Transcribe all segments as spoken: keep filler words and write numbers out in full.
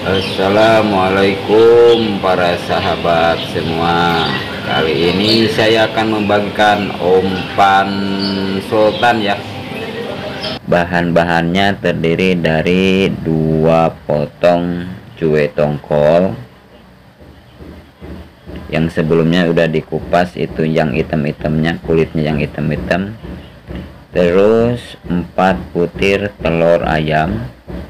Assalamualaikum para sahabat semua. Kali ini saya akan membagikan umpan sultan ya. Bahan-bahannya terdiri dari dua potong cuwe tongkol yang sebelumnya udah dikupas, itu yang hitam-hitamnya, kulitnya yang hitam-hitam. Terus empat butir telur ayam,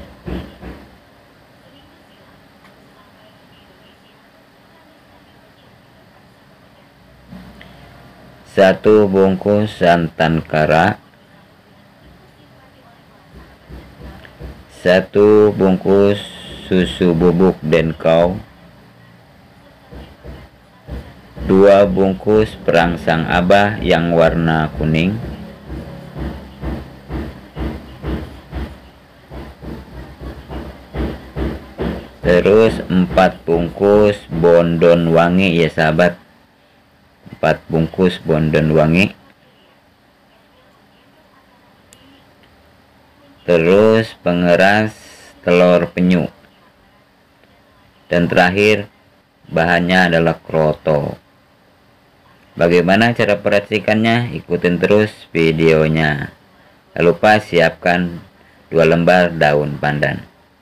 satu bungkus santan kara, satu bungkus susu bubuk denkau, dua bungkus perangsang abah yang warna kuning, terus empat bungkus bondon wangi ya sahabat, empat bungkus bondon wangi, terus pengeras telur penyu, dan terakhir bahannya adalah kroto. Bagaimana cara peracikannya? Ikutin terus videonya. Jangan lupa siapkan dua lembar daun pandan.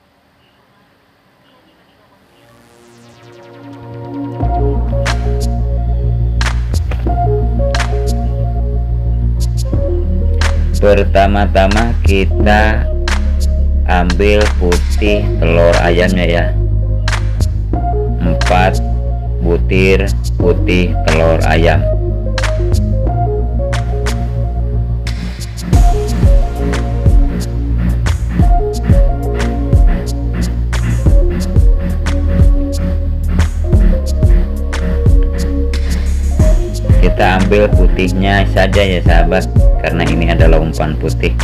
Pertama-tama kita ambil putih telur ayamnya ya, empat butir putih telur ayam. Kita ambil putihnya saja ya sahabat, karena ini adalah umpan putih.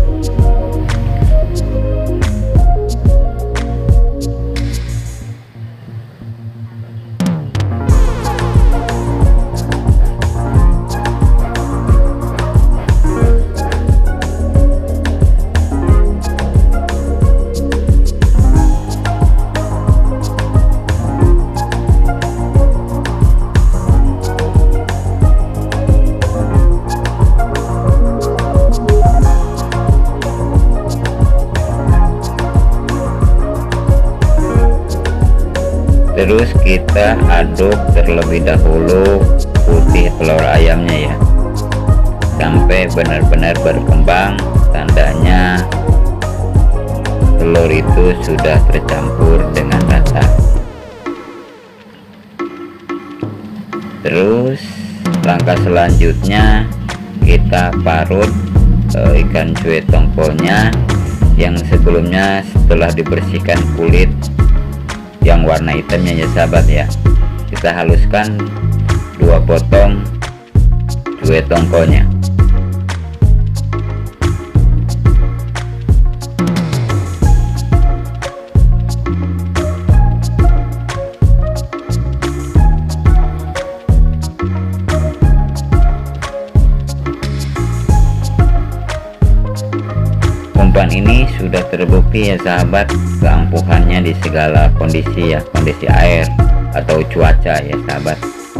Terus kita aduk terlebih dahulu putih telur ayamnya ya, sampai benar-benar berkembang, tandanya telur itu sudah tercampur dengan rata. Terus langkah selanjutnya kita parut eh, ikan cuek tongkolnya yang sebelumnya setelah dibersihkan kulit yang warna hitamnya ya sahabat ya. Kita haluskan dua potong cuwe tongkolnya. Umpan ini sudah terbukti ya sahabat keampuhannya di segala kondisi ya, kondisi air atau cuaca ya sahabat.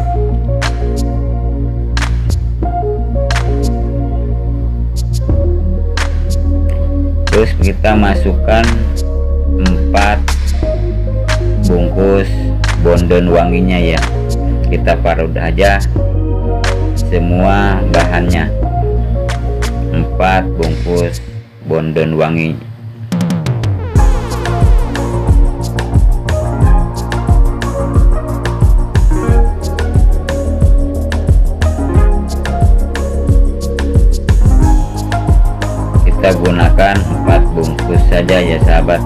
Terus kita masukkan empat bungkus bondon wanginya ya, kita parut aja semua bahannya, empat bungkus bondon wangi. Kita gunakan empat bungkus saja ya sahabat.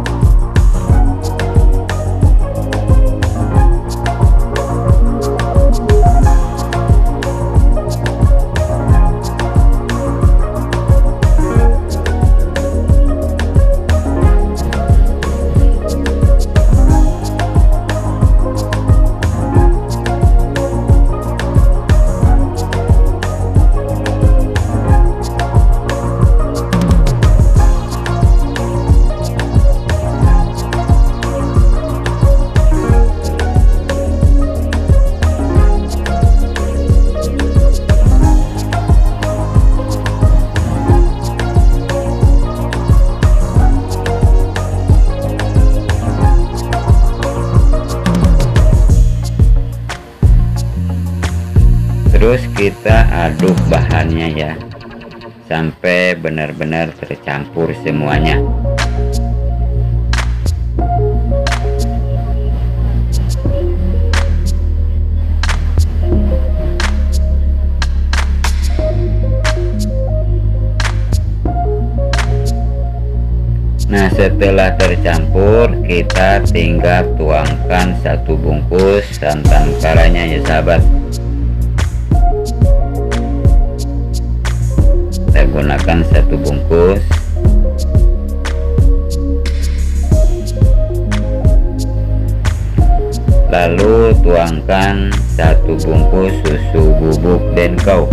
Terus kita aduk bahannya ya, sampai benar-benar tercampur semuanya. Nah, setelah tercampur, kita tinggal tuangkan satu bungkus santan karanya ya sahabat. Kita gunakan satu bungkus. Lalu tuangkan satu bungkus susu bubuk Denkau.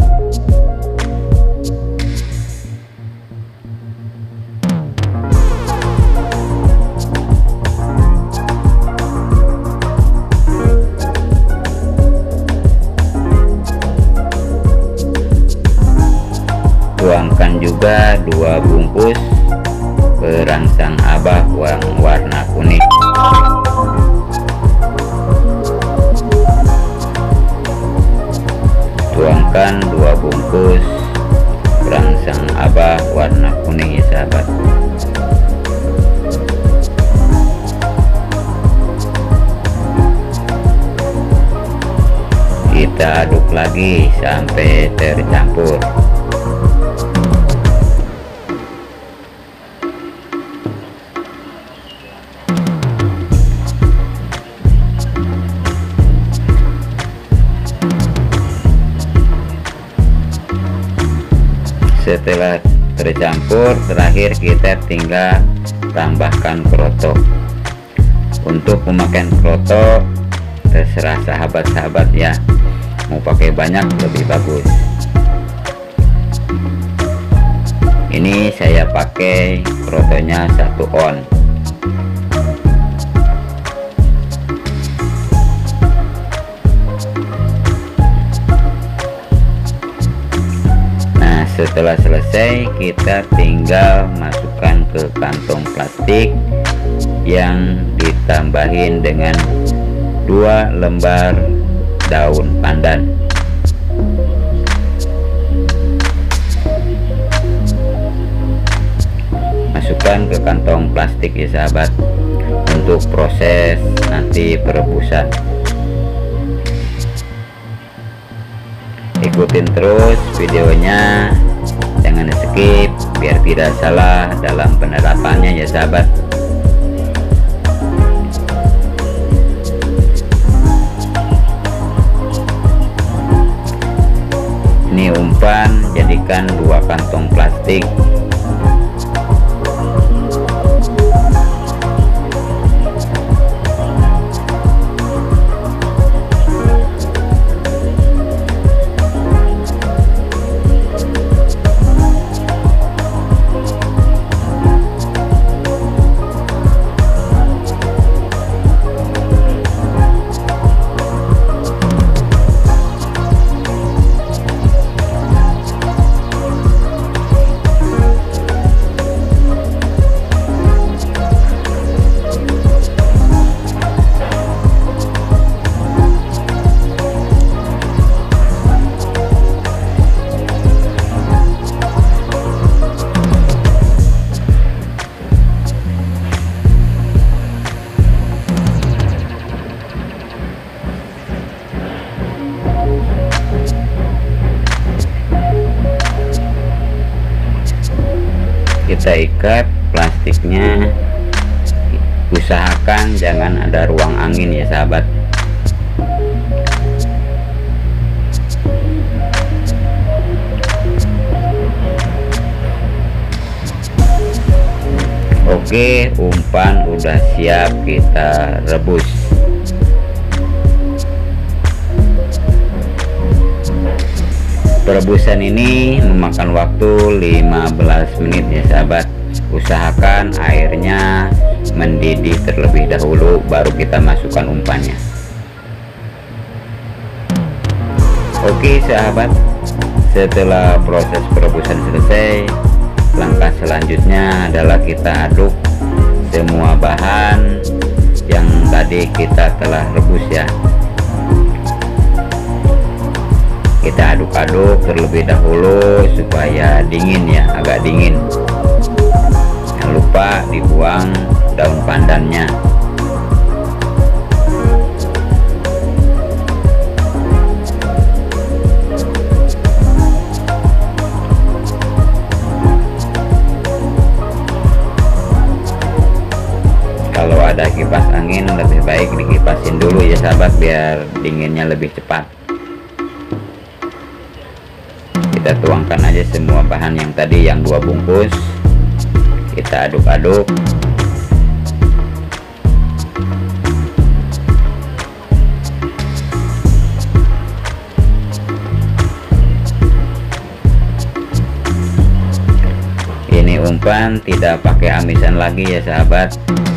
Tuangkan juga dua bungkus perangsang abah yang warna kuning. Tuangkan dua bungkus perangsang abah warna kuning ya sahabat. Kita aduk lagi sampai tercampur. Setelah tercampur, terakhir kita tinggal tambahkan kroto. Untuk pemakaian kroto terserah sahabat-sahabat ya, mau pakai banyak lebih bagus. Ini saya pakai krotonya satu on. Setelah selesai, kita tinggal masukkan ke kantong plastik yang ditambahin dengan dua lembar daun pandan. Masukkan ke kantong plastik ya sahabat, untuk proses nanti perebusan. Ikutin terus videonya, jangan skip biar tidak salah dalam penerapannya ya sahabat. Ini umpan, jadikan dua kantong plastik. Kita ikat plastiknya, usahakan jangan ada ruang angin ya sahabat. Oke, umpan udah siap kita rebus. Perebusan ini memakan waktu lima belas menit ya sahabat. Usahakan airnya mendidih terlebih dahulu, baru kita masukkan umpannya. Oke sahabat, setelah proses perebusan selesai, langkah selanjutnya adalah kita aduk semua bahan yang tadi kita telah rebus ya. kita aduk-aduk terlebih dahulu supaya dingin ya, agak dingin. Jangan lupa dibuang daun pandannya. Kalau ada kipas angin lebih baik dikipasin dulu ya sahabat, biar dinginnya lebih cepat. Kita tuangkan aja semua bahan yang tadi, yang dua bungkus, kita aduk-aduk. Ini umpan tidak pakai amisan lagi ya sahabat,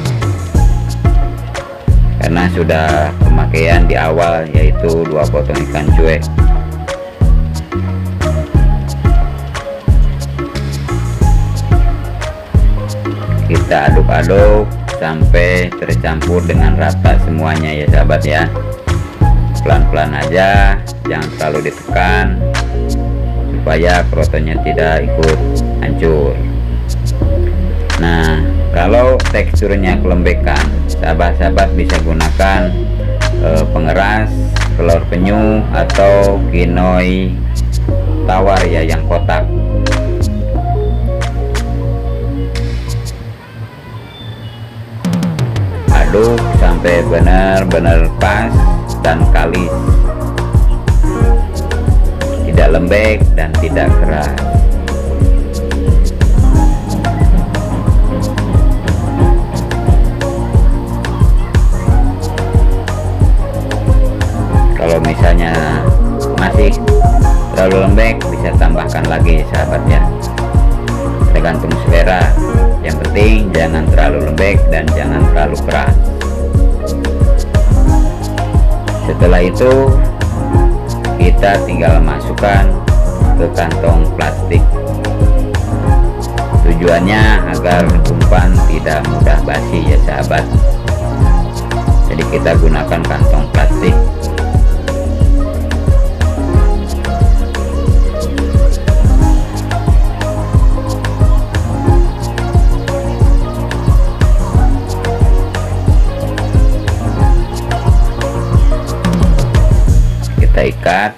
karena sudah pemakaian di awal, yaitu dua potong ikan cuek. Kita aduk-aduk sampai tercampur dengan rata semuanya ya sahabat ya. Pelan-pelan aja, jangan terlalu ditekan supaya krotonnya tidak ikut hancur. Nah, kalau teksturnya kelembekan, sahabat-sahabat bisa gunakan e, pengeras telur penyu atau kinoi tawar ya, yang kotak. Aduk sampai benar-benar pas dan kalis, tidak lembek dan tidak keras. Kalau misalnya masih terlalu lembek, bisa tambahkan lagi sahabat ya, tergantung selera. Yang penting jangan terlalu lembek dan jangan terlalu keras. Setelah itu kita tinggal masukkan ke kantong plastik. Tujuannya agar umpan tidak mudah basi ya sahabat. Jadi kita gunakan kantong plastik. Kita ikat.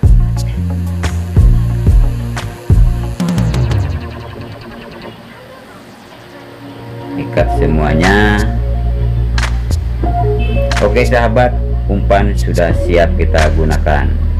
Ikat semuanya. Oke sahabat, umpan sudah siap kita gunakan.